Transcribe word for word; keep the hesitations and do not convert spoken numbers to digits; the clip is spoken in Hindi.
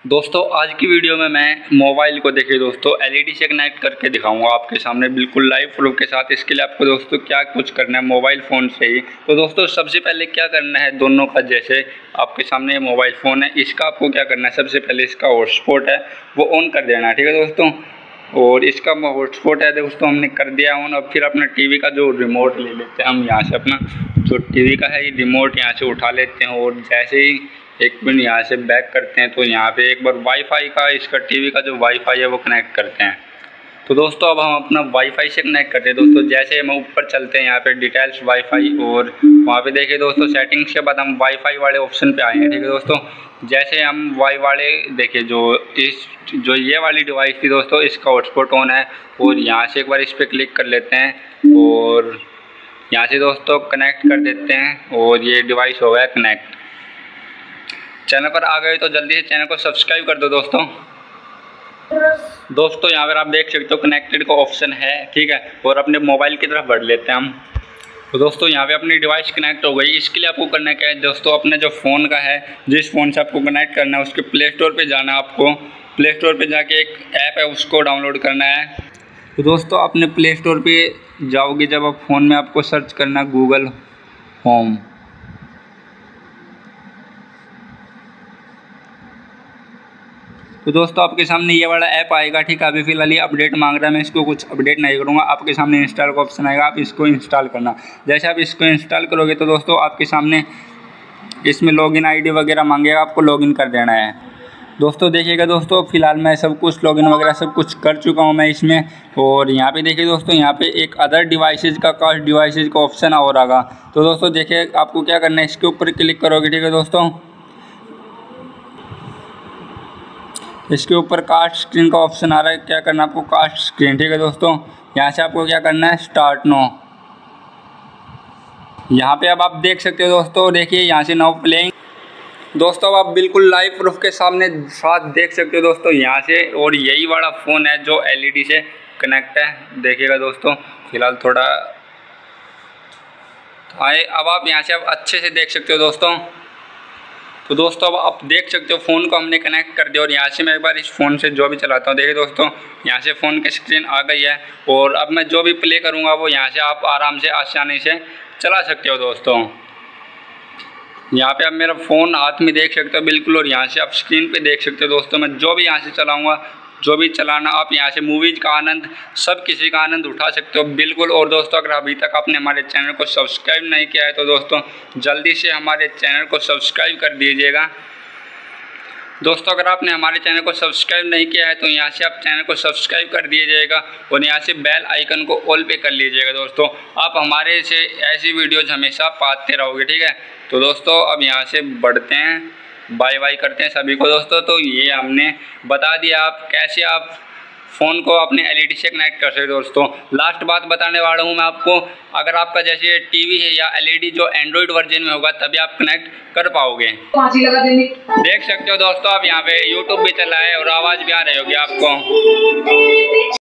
दोस्तों आज की वीडियो में मैं मोबाइल को देखिए दोस्तों एलईडी से कनेक्ट करके दिखाऊंगा आपके सामने बिल्कुल लाइव प्रूफ के साथ। इसके लिए आपको दोस्तों क्या कुछ करना है मोबाइल फ़ोन से ही। तो दोस्तों सबसे पहले क्या करना है, दोनों का जैसे आपके सामने मोबाइल फ़ोन है, इसका आपको क्या करना है, सबसे पहले इसका हॉटस्पॉट है वो ऑन कर देना है, ठीक है दोस्तों। और इसका हॉटस्पॉट है दोस्तों हमने कर दिया ऑन। अब फिर अपना टीवी का जो रिमोट ले लेते हैं हम, यहाँ से अपना जो टीवी का है ये रिमोट यहाँ से उठा लेते हैं और जैसे ही एक मिनट यहाँ से बैक करते हैं तो यहाँ पे एक बार वाईफाई का इसका टीवी का जो वाईफाई है वो कनेक्ट करते हैं। तो दोस्तों अब हम अपना वाईफाई से कनेक्ट करते हैं दोस्तों। जैसे हम ऊपर चलते हैं यहाँ पे डिटेल्स वाईफाई और वहाँ पे देखिए दोस्तों सेटिंग्स के बाद हम वाईफाई वाले ऑप्शन पे आए हैं, ठीक है दोस्तों। जैसे हम वाई वाले देखिए जो इस जो ये वाली डिवाइस थी दोस्तों, इसका हॉटस्पॉट ऑन है और यहाँ से एक बार इस पर क्लिक कर लेते हैं और यहाँ से दोस्तों कनेक्ट कर देते हैं और ये डिवाइस हो गया कनेक्ट। चैनल पर आ गए तो जल्दी से चैनल को सब्सक्राइब कर दो दोस्तों। दोस्तों यहाँ पर आप देख सकते हो कनेक्टेड का ऑप्शन है, ठीक है। और अपने मोबाइल की तरफ बढ़ लेते हैं हम। तो दोस्तों यहाँ पे अपनी डिवाइस कनेक्ट हो गई। इसके लिए आपको करना क्या है दोस्तों, अपने जो फ़ोन का है जिस फ़ोन से आपको कनेक्ट करना है उसके प्ले स्टोर पे जाना है। आपको प्ले स्टोर पे जाके एक ऐप है उसको डाउनलोड करना है। तो दोस्तों अपने प्ले स्टोर पे जाओगे जब आप फ़ोन में, आपको सर्च करना है गूगल होम। तो दोस्तों आपके सामने ये वाला ऐप आएगा, ठीक है। अभी फिलहाल ये अपडेट मांग रहा है, मैं इसको कुछ अपडेट नहीं करूँगा। आपके सामने इंस्टॉल का ऑप्शन आएगा, आप इसको इंस्टॉल करना। जैसे आप इसको इंस्टॉल करोगे तो दोस्तों आपके सामने इसमें लॉगिन आईडी वगैरह मांगेगा, आपको लॉगिन कर देना है। दोस्तों देखिएगा दोस्तों फिलहाल मैं सब कुछ लॉगिन वगैरह सब कुछ कर चुका हूँ मैं इसमें। और यहाँ पे देखिए दोस्तों यहाँ पे एक अदर डिवाइसेज का कास्ट डिवाइसेज का ऑप्शन और आएगा। तो दोस्तों देखिए आपको क्या करना है, इसके ऊपर क्लिक करोगे, ठीक है दोस्तों। इसके ऊपर कास्ट स्क्रीन का ऑप्शन आ रहा है, क्या करना है आपको, कास्ट स्क्रीन, ठीक है दोस्तों। यहाँ से आपको क्या करना है, स्टार्ट नो। यहाँ पे अब आप देख सकते हो दोस्तों, देखिए यहाँ से नाउ प्लेइंग। दोस्तों अब आप बिल्कुल लाइव प्रूफ के सामने साथ देख सकते हो दोस्तों यहाँ से। और यही वाला फ़ोन है जो एलईडी से कनेक्ट है, देखिएगा दोस्तों। फिलहाल थोड़ा आए, अब आप यहाँ से अब अच्छे से देख सकते हो दोस्तों। तो दोस्तों अब आप देख सकते हो फ़ोन को हमने कनेक्ट कर दिया और यहाँ से मैं एक बार इस फ़ोन से जो भी चलाता हूँ, देखिए दोस्तों यहाँ से फ़ोन की स्क्रीन आ गई है। और अब मैं जो भी प्ले करूँगा वो यहाँ से आप आराम से आसानी से चला सकते हो दोस्तों। यहाँ पे आप मेरा फ़ोन हाथ में देख सकते हो बिल्कुल, और यहाँ से आप स्क्रीन पे देख सकते हो दोस्तों। मैं जो भी यहाँ से चलाऊँगा, जो भी चलाना, आप यहाँ से मूवीज़ का आनंद, सब किसी का आनंद उठा सकते हो बिल्कुल। और दोस्तों अगर अभी तक आपने हमारे चैनल को सब्सक्राइब नहीं किया है तो दोस्तों जल्दी से हमारे चैनल को सब्सक्राइब कर दीजिएगा। दोस्तों अगर आपने हमारे चैनल को सब्सक्राइब नहीं किया है तो यहाँ से आप चैनल को सब्सक्राइब कर दीजिएगा और यहाँ से बेल आइकन को ऑल पे कर लीजिएगा दोस्तों। आप हमारे से ऐसी वीडियोज़ हमेशा पाते रहोगे, ठीक है। तो दोस्तों अब यहाँ से बढ़ते हैं, बाय बाय करते हैं सभी को दोस्तों। तो ये हमने बता दिया आप कैसे आप फ़ोन को अपने एलईडी से कनेक्ट कर सकते हो दोस्तों। लास्ट बात बताने वाला हूँ मैं आपको, अगर आपका जैसे टीवी है या एलईडी जो एंड्रॉयड वर्जन में होगा तभी आप कनेक्ट कर पाओगे। देख सकते हो दोस्तों आप यहाँ पे यूट्यूब भी चला है और आवाज़ भी आ रही होगी आपको।